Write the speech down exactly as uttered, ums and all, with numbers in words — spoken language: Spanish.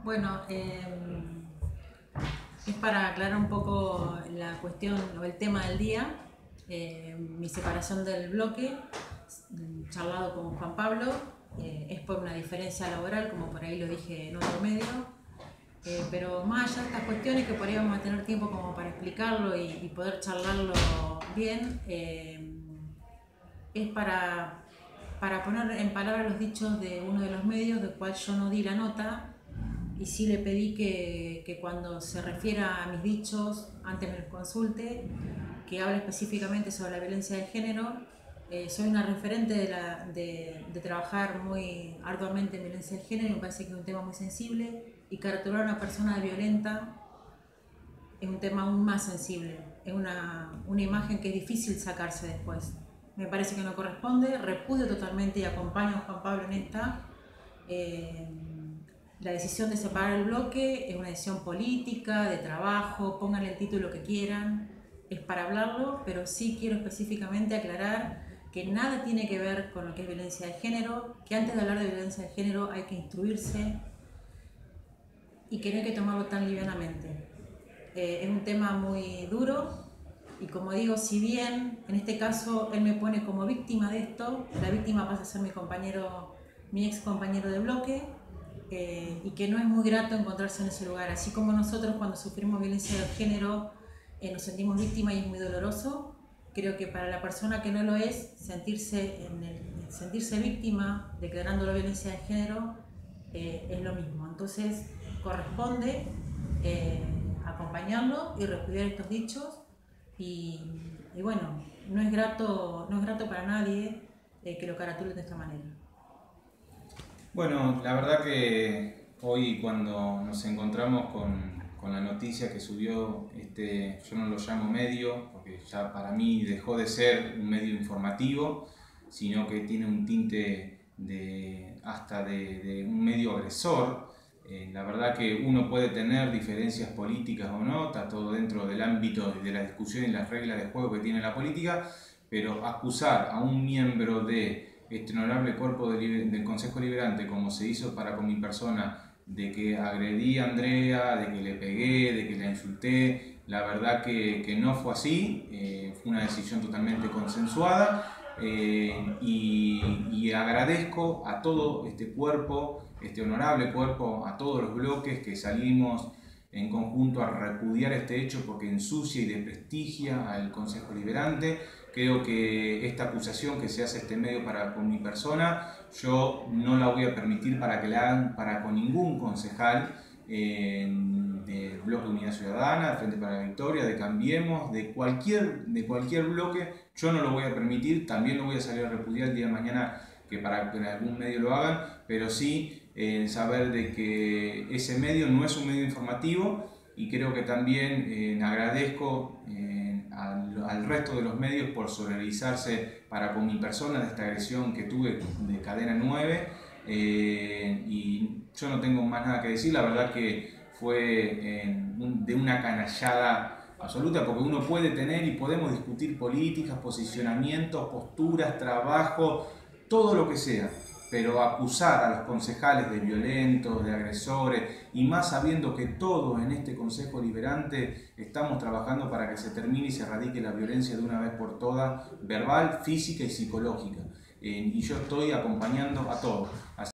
Bueno, eh, es para aclarar un poco la cuestión o el tema del día. Eh, mi separación del bloque, charlado con Juan Pablo, eh, es por una diferencia laboral, como por ahí lo dije en otro medio. Eh, pero más allá de estas cuestiones, que por ahí vamos a tener tiempo como para explicarlo y, y poder charlarlo bien, eh, es para, para poner en palabras los dichos de uno de los medios, del cual yo no di la nota, y sí le pedí que, que cuando se refiera a mis dichos, antes me los consulte, que hable específicamente sobre la violencia de género. Eh, soy una referente de, la, de, de trabajar muy arduamente en violencia de género, me parece que es un tema muy sensible, y caracterizar a una persona violenta es un tema aún más sensible, es una, una imagen que es difícil sacarse después. Me parece que no corresponde, repudio totalmente y acompaño a Juan Pablo en esta. Eh, la decisión de separar el bloque es una decisión política, de trabajo, pónganle el título que quieran, es para hablarlo, pero sí quiero específicamente aclarar que nada tiene que ver con lo que es violencia de género, que antes de hablar de violencia de género hay que instruirse y que no hay que tomarlo tan livianamente. Eh, es un tema muy duro y, como digo, si bien en este caso él me pone como víctima de esto, la víctima pasa a ser mi compañero, mi ex compañero de bloque, eh, y que no es muy grato encontrarse en ese lugar. Así como nosotros cuando sufrimos violencia de género eh, nos sentimos víctimas y es muy doloroso, creo que para la persona que no lo es, sentirse, en el, sentirse víctima declarando la violencia de género eh, es lo mismo. Entonces corresponde eh, acompañarlo y repudiar estos dichos, y, y bueno, no es grato, no es grato para nadie eh, que lo caratulen de esta manera. Bueno, la verdad que hoy cuando nos encontramos con, con la noticia que subió este, yo no lo llamo medio, porque ya para mí dejó de ser un medio informativo, sino que tiene un tinte de, hasta de, de un medio agresor. Eh, la verdad que uno puede tener diferencias políticas o no, está todo dentro del ámbito de la discusión y las reglas de juego que tiene la política, pero acusar a un miembro de este honorable cuerpo del Consejo Deliberante, como se hizo para con mi persona, de que agredí a Andrea, de que le pegué, de que la insulté, la verdad que, que no fue así, eh, fue una decisión totalmente consensuada, eh, y, y agradezco a todo este cuerpo, este honorable cuerpo, a todos los bloques que salimos en conjunto a repudiar este hecho porque ensucia y desprestigia al Consejo Deliberante. Creo que esta acusación que se hace a este medio para con mi persona, yo no la voy a permitir para que la hagan para con ningún concejal eh, del Bloque de Unidad Ciudadana, de Frente para la Victoria, de Cambiemos, de cualquier, de cualquier bloque. Yo no lo voy a permitir, también lo voy a salir a repudiar el día de mañana que para que en algún medio lo hagan, pero sí eh, saber de que ese medio no es un medio informativo, y creo que también eh, agradezco eh, al, al resto de los medios por solidarizarse para con mi persona de esta agresión que tuve de Cadena nueve, eh, y yo no tengo más nada que decir. La verdad que fue eh, un, de una canallada absoluta, porque uno puede tener y podemos discutir políticas, posicionamientos, posturas, trabajo, todo lo que sea, pero acusar a los concejales de violentos, de agresores, y más sabiendo que todos en este Consejo Deliberante estamos trabajando para que se termine y se erradique la violencia de una vez por todas, verbal, física y psicológica. Eh, y yo estoy acompañando a todos. Así